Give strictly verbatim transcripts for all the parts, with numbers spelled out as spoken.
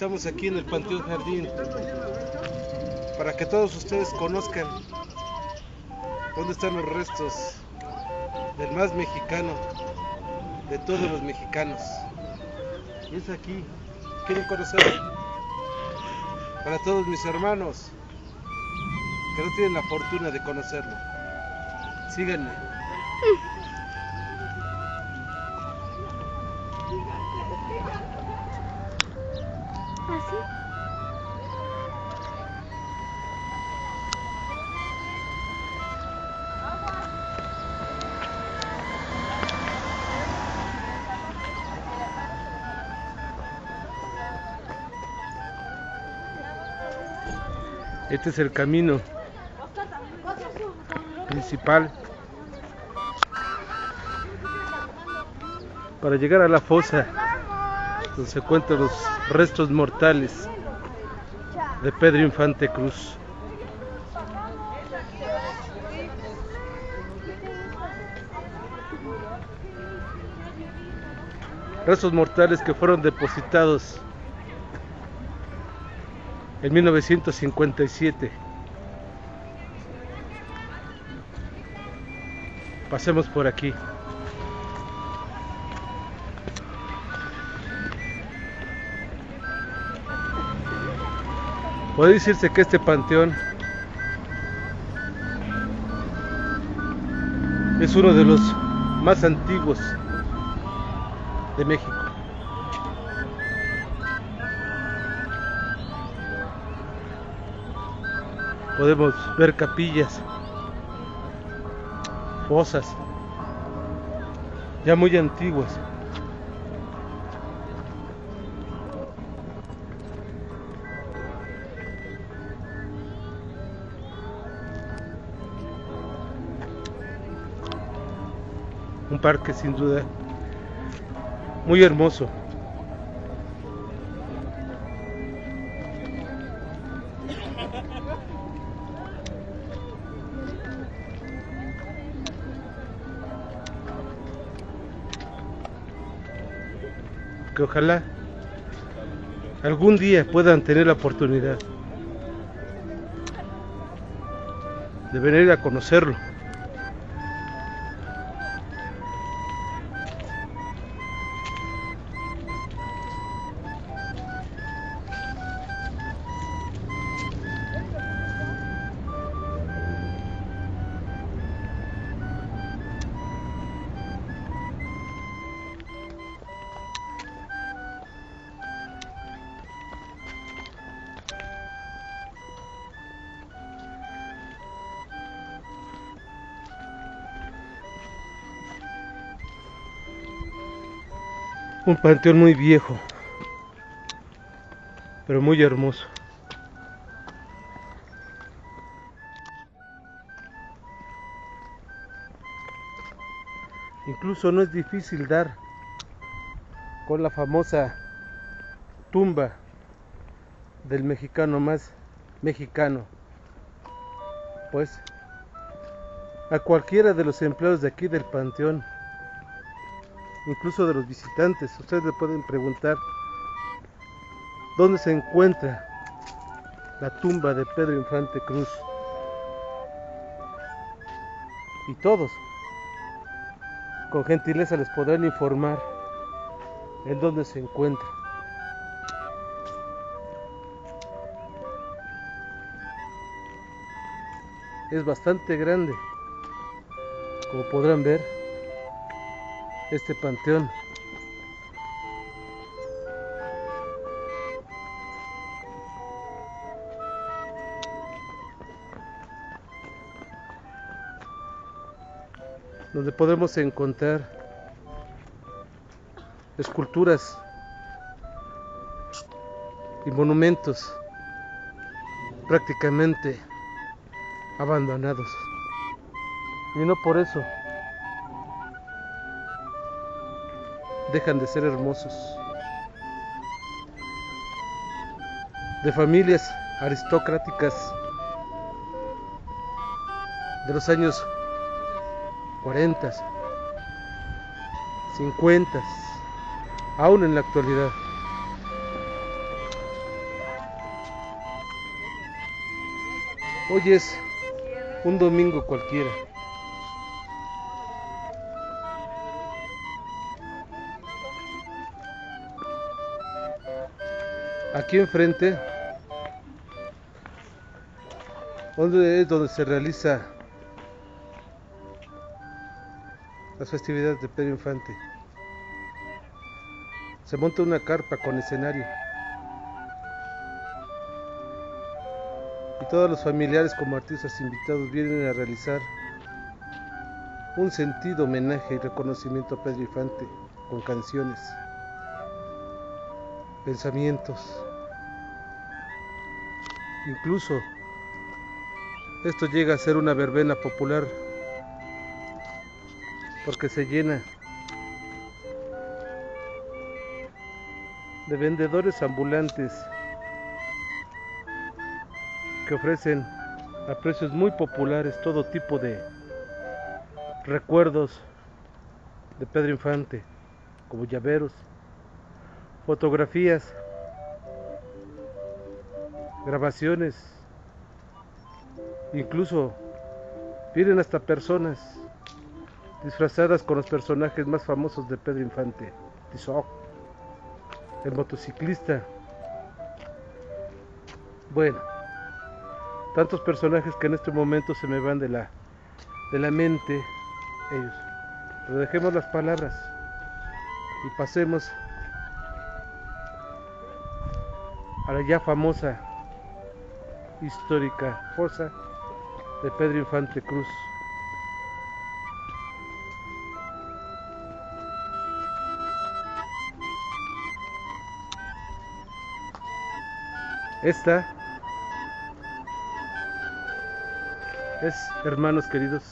Estamos aquí en el Panteón Jardín para que todos ustedes conozcan dónde están los restos del más mexicano de todos los mexicanos. Y es aquí. ¿Quieren conocerlo? Para todos mis hermanos que no tienen la fortuna de conocerlo, síganme. ¿Así? Este es el camino principal para llegar a la fosa donde se encuentran los restos mortales de Pedro Infante Cruz. Restos mortales que fueron depositados en mil novecientos cincuenta y siete. Pasemos por aquí. Puede decirse que este panteón es uno de los más antiguos de México. Podemos ver capillas, fosas, ya muy antiguas. Un parque sin duda muy hermoso. Que ojalá algún día puedan tener la oportunidad de venir a conocerlo. Un panteón muy viejo, pero muy hermoso. Incluso no es difícil dar con la famosa tumba del mexicano más mexicano, pues a cualquiera de los empleados de aquí del panteón, incluso de los visitantes, ustedes le pueden preguntar dónde se encuentra la tumba de Pedro Infante Cruz, y todos con gentileza les podrán informar en dónde se encuentra. Es bastante grande, como podrán ver, este panteón. Donde podemos encontrar esculturas y monumentos prácticamente abandonados. Y no por eso dejan de ser hermosos. De familias aristocráticas de los años cuarenta, cincuenta, aún en la actualidad. Hoy es un domingo cualquiera. Aquí enfrente, donde es donde se realiza las festividades de Pedro Infante, se monta una carpa con escenario y todos los familiares como artistas invitados vienen a realizar un sentido homenaje y reconocimiento a Pedro Infante con canciones, pensamientos, incluso esto llega a ser una verbena popular porque se llena de vendedores ambulantes que ofrecen a precios muy populares todo tipo de recuerdos de Pedro Infante, como llaveros, fotografías, grabaciones, incluso vienen hasta personas disfrazadas con los personajes más famosos de Pedro Infante, Tizoc, el motociclista. Bueno, tantos personajes que en este momento se me van de la de la mente ellos. Pero dejemos las palabras y pasemos a la ya famosa, histórica fosa de Pedro Infante Cruz. Esta es, hermanos queridos,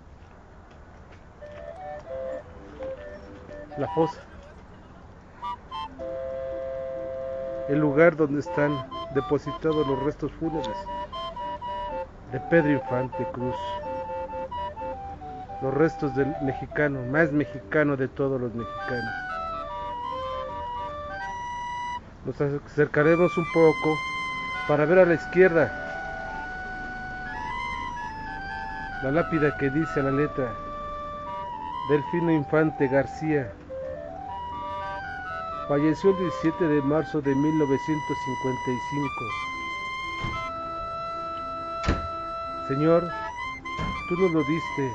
la fosa, el lugar donde están depositados los restos fúnebres de Pedro Infante Cruz, los restos del mexicano, más mexicano de todos los mexicanos. Nos acercaremos un poco para ver a la izquierda la lápida que dice a la letra Delfino Infante García. Falleció el diecisiete de marzo de mil novecientos cincuenta y cinco. Señor, tú nos lo diste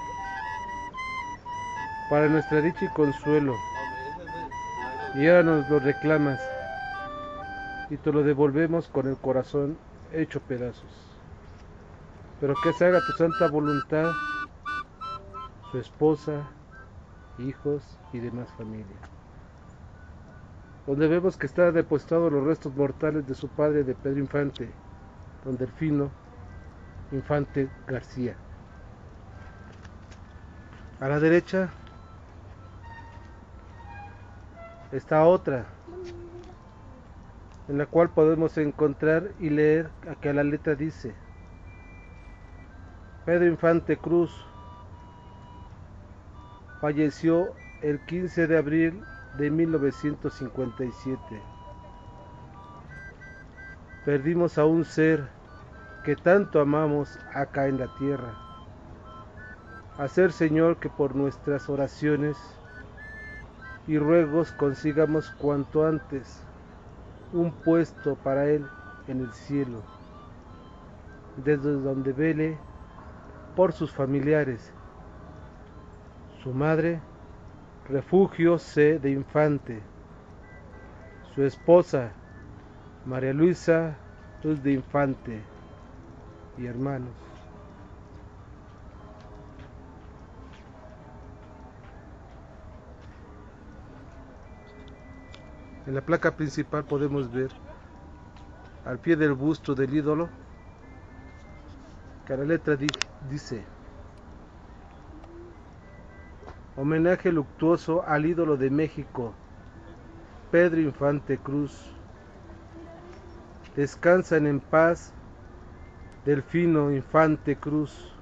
para nuestra dicha y consuelo, y ahora nos lo reclamas y te lo devolvemos con el corazón hecho pedazos. Pero que se haga tu santa voluntad, su esposa, hijos y demás familia. Donde vemos que están depositados los restos mortales de su padre, de Pedro Infante, don Delfino Infante García. A la derecha está otra, en la cual podemos encontrar y leer que a la letra dice Pedro Infante Cruz falleció el quince de abril de mil novecientos cincuenta y siete. Perdimos a un ser que tanto amamos acá en la tierra. Hacer, Señor, que por nuestras oraciones y ruegos consigamos cuanto antes un puesto para él en el cielo, desde donde vele por sus familiares, su madre, Refugio C. de Infante, su esposa, María Luisa Luz de Infante, y hermanos. En la placa principal podemos ver al pie del busto del ídolo que la letra di dice homenaje luctuoso al ídolo de México, Pedro Infante Cruz. Descansan en paz, Delfino Infante Cruz.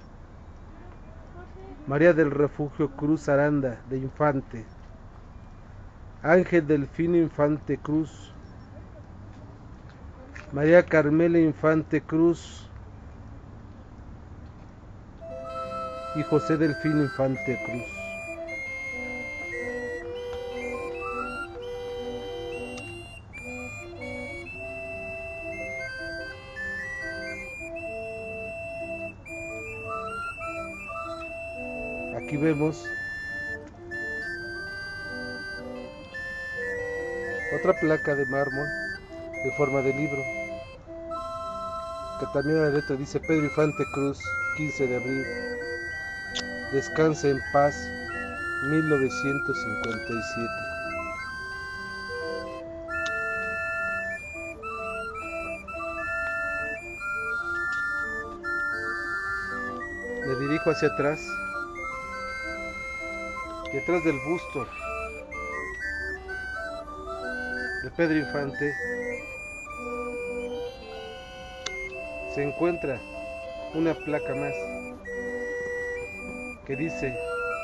María del Refugio Cruz Aranda de Infante. Ángel Delfino Infante Cruz. María Carmela Infante Cruz. y José Delfín Infante Cruz. Aquí vemos otra placa de mármol de forma de libro, que también a la letra dice Pedro Infante Cruz, quince de abril, descanse en paz, mil novecientos cincuenta y siete. Me dirijo hacia atrás, detrás del busto de Pedro Infante se encuentra una placa más que dice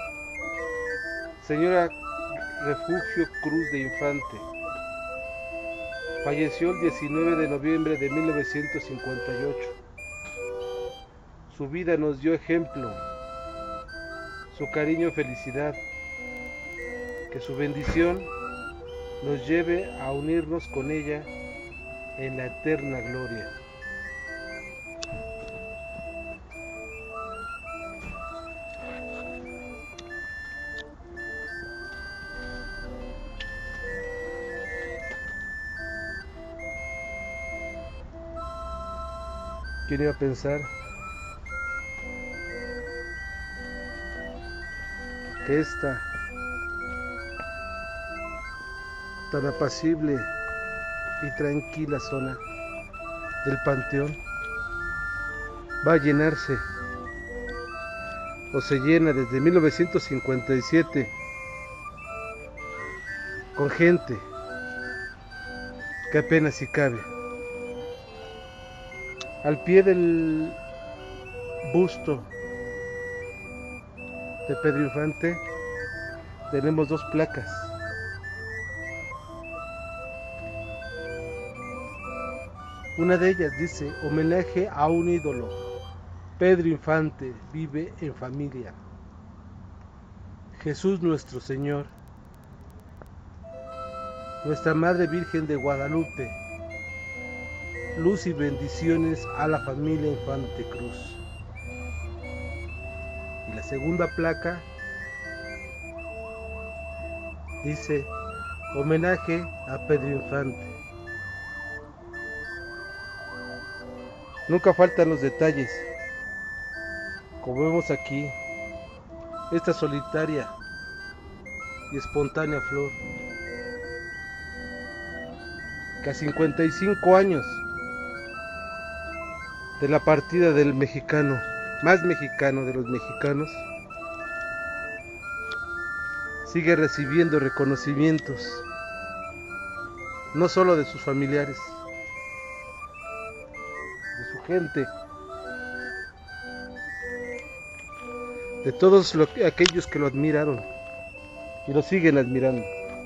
Señora Refugio Cruz de Infante, falleció el diecinueve de noviembre de mil novecientos cincuenta y ocho. Su vida nos dio ejemplo, su cariño, felicidad, que su bendición nos lleve a unirnos con ella en la eterna gloria. ¿Quién iba a pensar que esta tan apacible y tranquila zona del Panteón va a llenarse o se llena desde mil novecientos cincuenta y siete con gente que apenas si cabe? Al pie del busto de Pedro Infante tenemos dos placas. Una de ellas dice homenaje a un ídolo, Pedro Infante vive en familia. Jesús nuestro Señor, Nuestra Madre Virgen de Guadalupe, luz y bendiciones a la familia Infante Cruz. Y la segunda placa dice homenaje a Pedro Infante. Nunca faltan los detalles, como vemos aquí, esta solitaria y espontánea flor, que a cincuenta y cinco años de la partida del mexicano, más mexicano de los mexicanos, sigue recibiendo reconocimientos, no solo de sus familiares, de su gente, de todos lo, aquellos que lo admiraron y lo siguen admirando.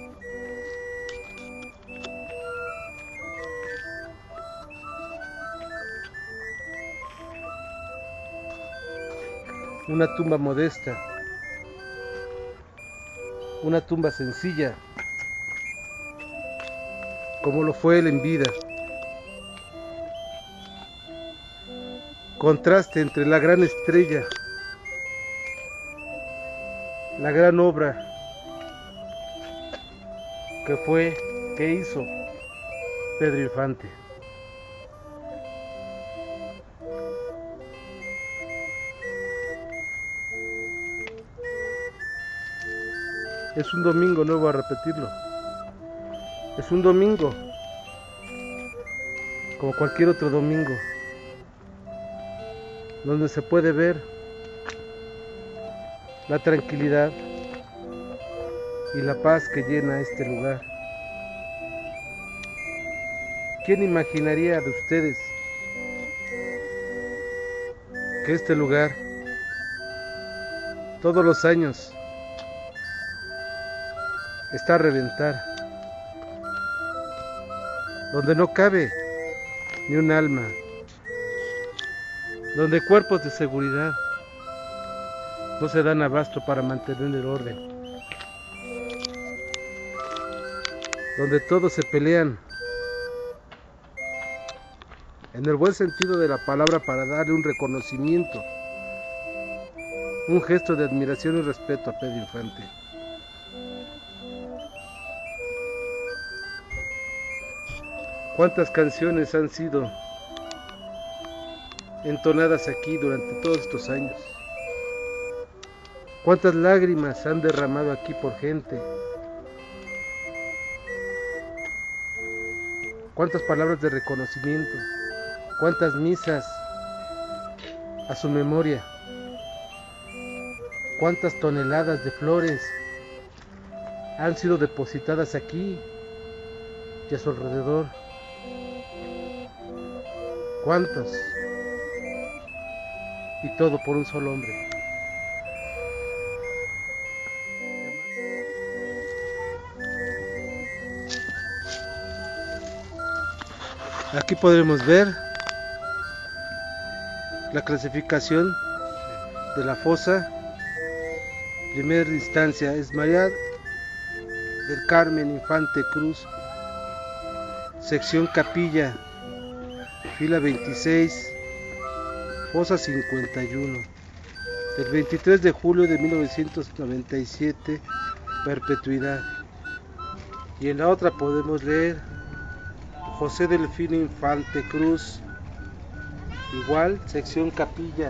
Una tumba modesta, una tumba sencilla, como lo fue él en vida. Contraste entre la gran estrella, la gran obra que fue, que hizo Pedro Infante. Es un domingo, no voy a repetirlo. Es un domingo, como cualquier otro domingo, donde se puede ver la tranquilidad y la paz que llena este lugar. ¿Quién imaginaría de ustedes que este lugar, todos los años, está a reventar, donde no cabe ni un alma, donde cuerpos de seguridad no se dan abasto para mantener el orden, donde todos se pelean, en el buen sentido de la palabra, para darle un reconocimiento, un gesto de admiración y respeto a Pedro Infante. ¿Cuántas canciones han sido entonadas aquí durante todos estos años? ¿Cuántas lágrimas se han derramado aquí por gente? ¿Cuántas palabras de reconocimiento? ¿Cuántas misas a su memoria? ¿Cuántas toneladas de flores han sido depositadas aquí y a su alrededor? ¿Cuántos? Y todo por un solo hombre. Aquí podremos ver la clasificación de la fosa. Primera instancia es María del Carmen Infante Cruz, sección Capilla, fila veintiséis, fosa cincuenta y uno, del veintitrés de julio de mil novecientos noventa y siete, perpetuidad. Y en la otra podemos leer José Delfino Infante Cruz, igual, sección Capilla,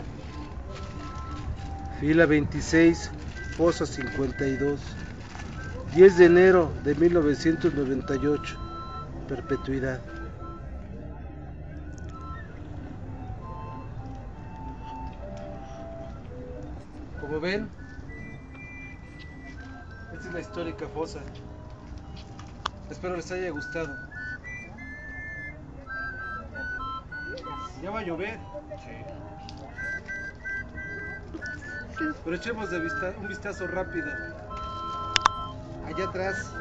fila veintiséis, fosa cincuenta y dos, diez de enero de mil novecientos noventa y ocho, perpetuidad. Como ven, esta es la histórica fosa. Espero les haya gustado. Ya va a llover. Sí. Pero echemos de vista, un vistazo rápido. Allá atrás,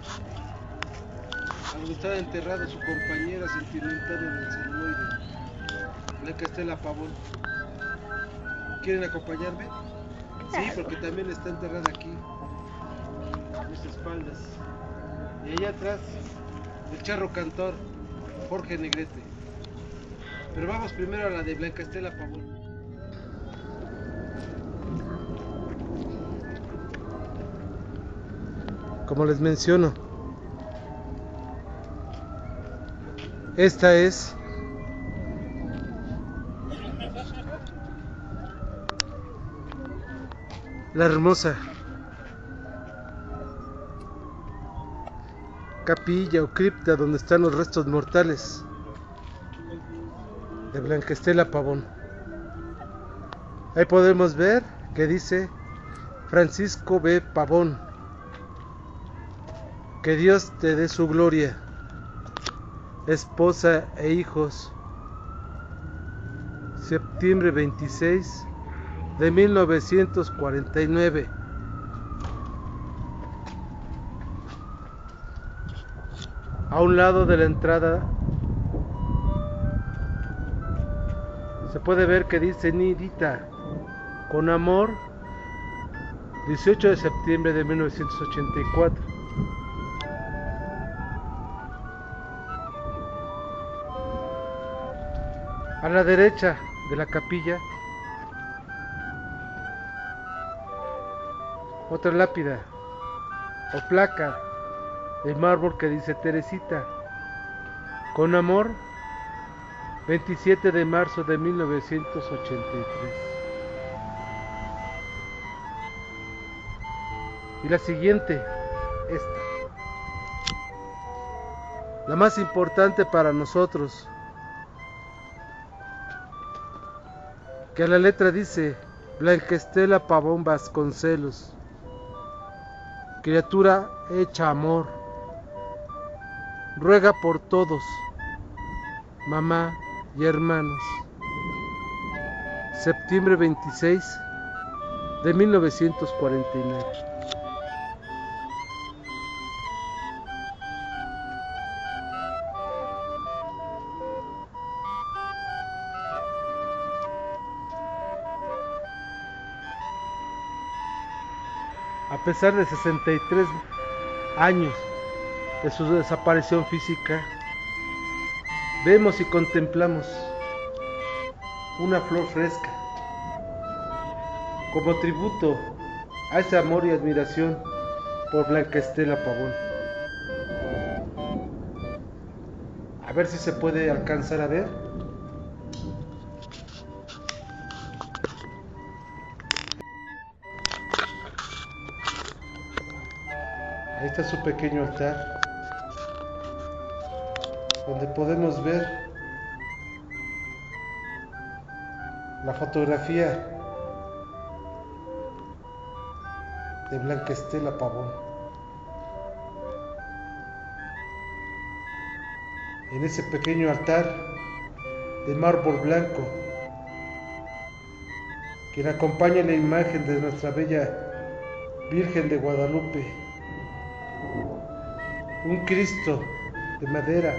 a donde estaba enterrada su compañera sentimental en el celuloide, Blanca Estela Pavón. ¿Quieren acompañarme? Sí, porque también está enterrada aquí, a mis espaldas. Y allá atrás, el charro cantor, Jorge Negrete. Pero vamos primero a la de Blanca Estela Pavón. Como les menciono, esta es la hermosa capilla o cripta donde están los restos mortales de Blanca Estela Pavón. Ahí podemos ver que dice Francisco B. Pavón. Que Dios te dé su gloria, esposa e hijos. Septiembre veintiséis de mil novecientos cuarenta y nueve. A un lado de la entrada se puede ver que dice Nidita, con amor, dieciocho de septiembre de mil novecientos ochenta y cuatro. A la derecha de la capilla, otra lápida o placa de mármol que dice Teresita, con amor, veintisiete de marzo de mil novecientos ochenta y tres. Y la siguiente, esta, la más importante para nosotros, que a la letra dice Blanca Estela Pavón Vasconcelos, criatura hecha amor, ruega por todos, mamá y hermanos. Septiembre veintiséis de mil novecientos cuarenta y nueve. A pesar de sesenta y tres años de su desaparición física, vemos y contemplamos una flor fresca como tributo a ese amor y admiración por Blanca Estela Pavón. A ver si se puede alcanzar a ver. Ahí está su pequeño altar, donde podemos ver la fotografía de Blanca Estela Pavón. En ese pequeño altar de mármol blanco, quien acompaña la imagen de nuestra bella Virgen de Guadalupe, un Cristo de madera,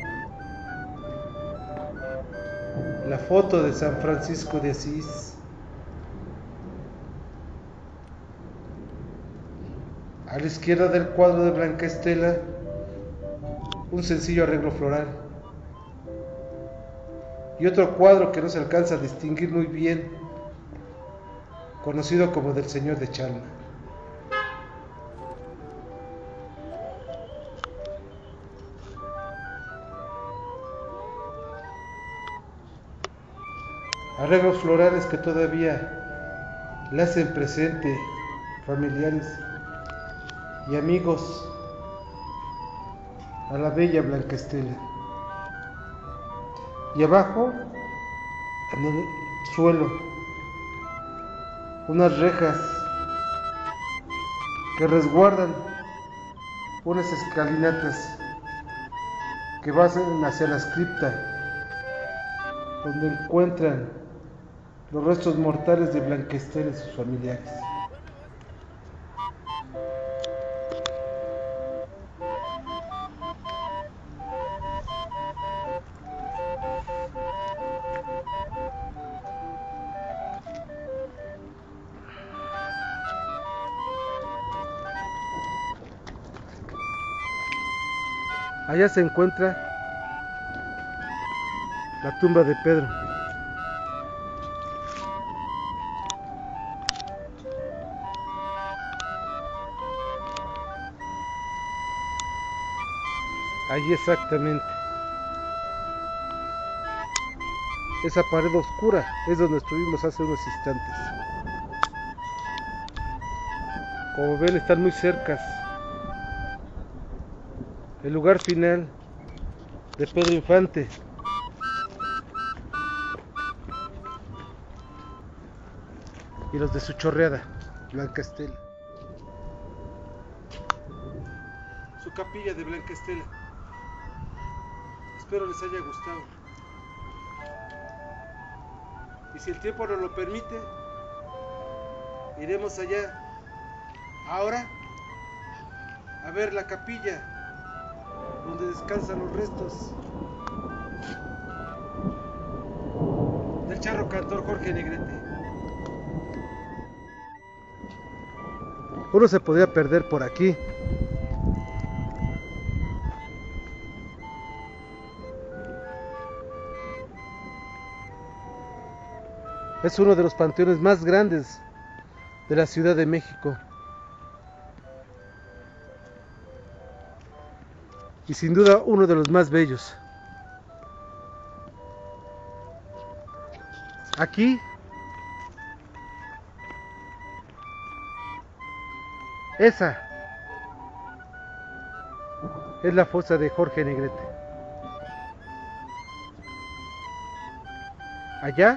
la foto de San Francisco de Asís, a la izquierda del cuadro de Blanca Estela, un sencillo arreglo floral, y otro cuadro que no se alcanza a distinguir muy bien, conocido como del Señor de Chalma. Arreglos florales que todavía le hacen presente familiares y amigos a la bella Blanca Estela. Y abajo, en el suelo, unas rejas que resguardan unas escalinatas que van hacia la cripta, donde encuentran los restos mortales de Blanca Estela y sus familiares. Allá se encuentra la tumba de Pedro. Allí exactamente. Esa pared oscura es donde estuvimos hace unos instantes. Como ven, están muy cercas. El lugar final de Pedro Infante. Y los de su chorreada, Blanca Estela. Su capilla de Blanca Estela. Espero les haya gustado. Y si el tiempo nos lo permite, iremos allá ahora a ver la capilla donde descansan los restos del charro cantor Jorge Negrete. Uno se podría perder por aquí. Es uno de los panteones más grandes de la Ciudad de México. Y sin duda uno de los más bellos. Aquí esa es la fosa de Jorge Negrete. Allá,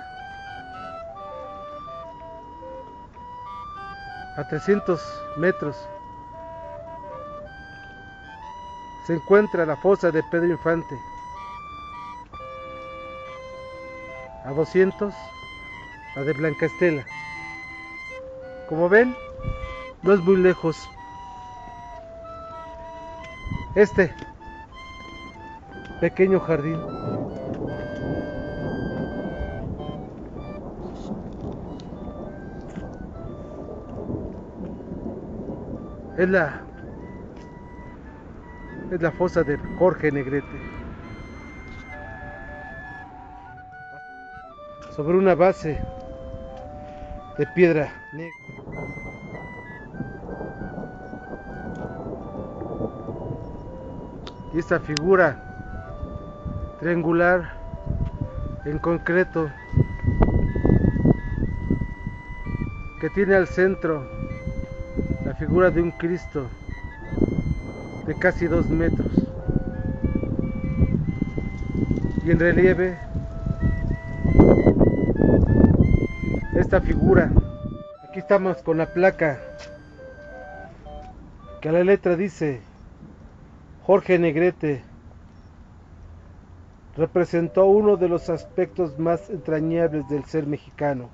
a trescientos metros, se encuentra la fosa de Pedro Infante. A doscientos, la de Blanca Estela. Como ven, no es muy lejos. Este pequeño jardín. Es la, es la fosa de Jorge Negrete. Sobre una base de piedra negra. Y esta figura triangular en concreto que tiene al centro la figura de un Cristo de casi dos metros y en relieve esta figura. Aquí estamos con la placa que a la letra dice: Jorge Negrete representó uno de los aspectos más entrañables del ser mexicano.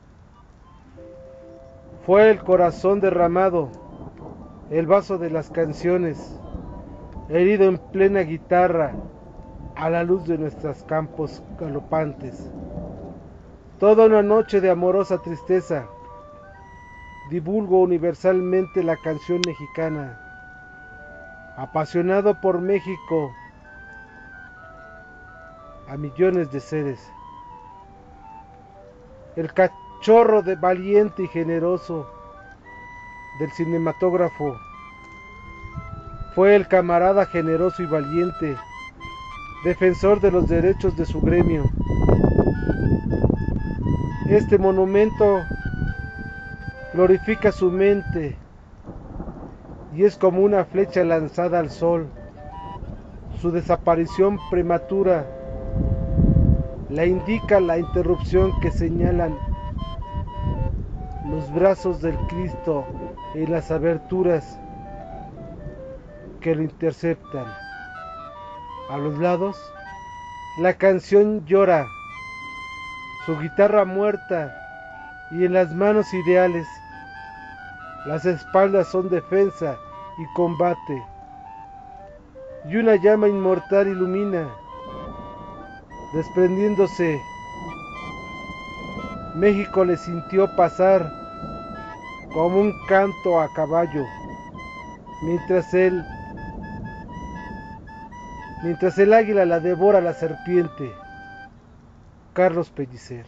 Fue el corazón derramado, el vaso de las canciones, herido en plena guitarra a la luz de nuestros campos galopantes. Toda una noche de amorosa tristeza, divulgo universalmente la canción mexicana. Apasionado por México, a millones de seres. El cachorro de valiente y generoso del cinematógrafo fue el camarada generoso y valiente, defensor de los derechos de su gremio. Este monumento glorifica su mente y es como una flecha lanzada al sol. Su desaparición prematura la indica la interrupción que señalan los brazos del Cristo en las aberturas que lo interceptan. A los lados, la canción llora, su guitarra muerta, y en las manos ideales, las espaldas son defensa y combate, y una llama inmortal ilumina, desprendiéndose. México le sintió pasar como un canto a caballo, mientras él, mientras el águila la devora la serpiente. Carlos Pellicer.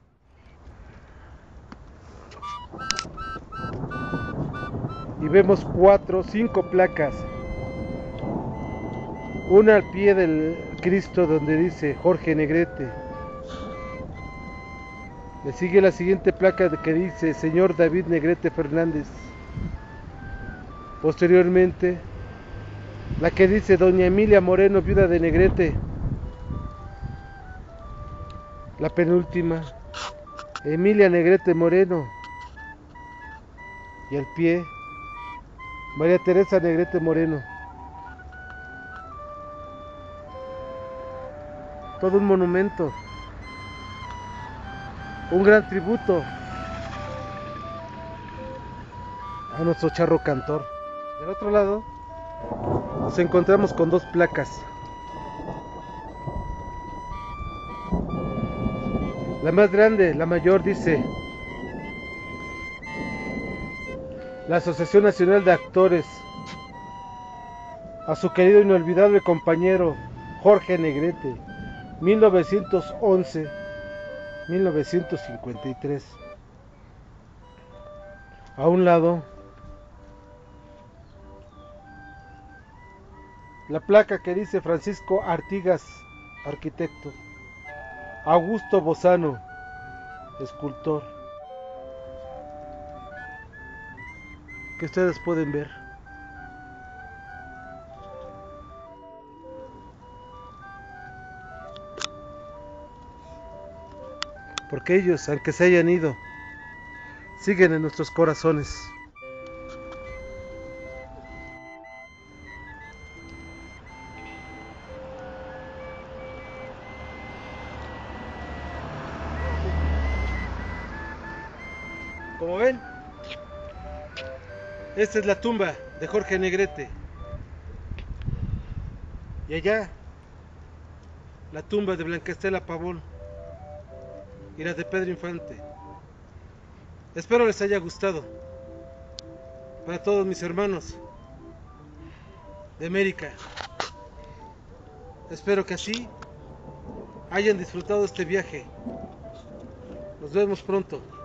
Y vemos cuatro, cinco placas. Una al pie del Cristo donde dice Jorge Negrete. Le sigue la siguiente placa que dice Señor David Negrete Fernández. Posteriormente, la que dice Doña Emilia Moreno, viuda de Negrete. La penúltima, Emilia Negrete Moreno. Y al pie, María Teresa Negrete Moreno. Todo un monumento, un gran tributo a nuestro charro cantor. Del otro lado nos encontramos con dos placas. La más grande, la mayor, dice la Asociación Nacional de Actores, a su querido e inolvidable compañero Jorge Negrete, mil novecientos once a mil novecientos cincuenta y tres. A un lado, la placa que dice Francisco Artigas, arquitecto, Augusto Bozano, escultor, que ustedes pueden ver. Porque ellos, aunque se hayan ido, siguen en nuestros corazones. Como ven, esta es la tumba de Jorge Negrete. Y allá, la tumba de Blanca Estela Pavón y la de Pedro Infante. Espero les haya gustado. para todos mis hermanos de América. Espero que así hayan disfrutado este viaje. Nos vemos pronto.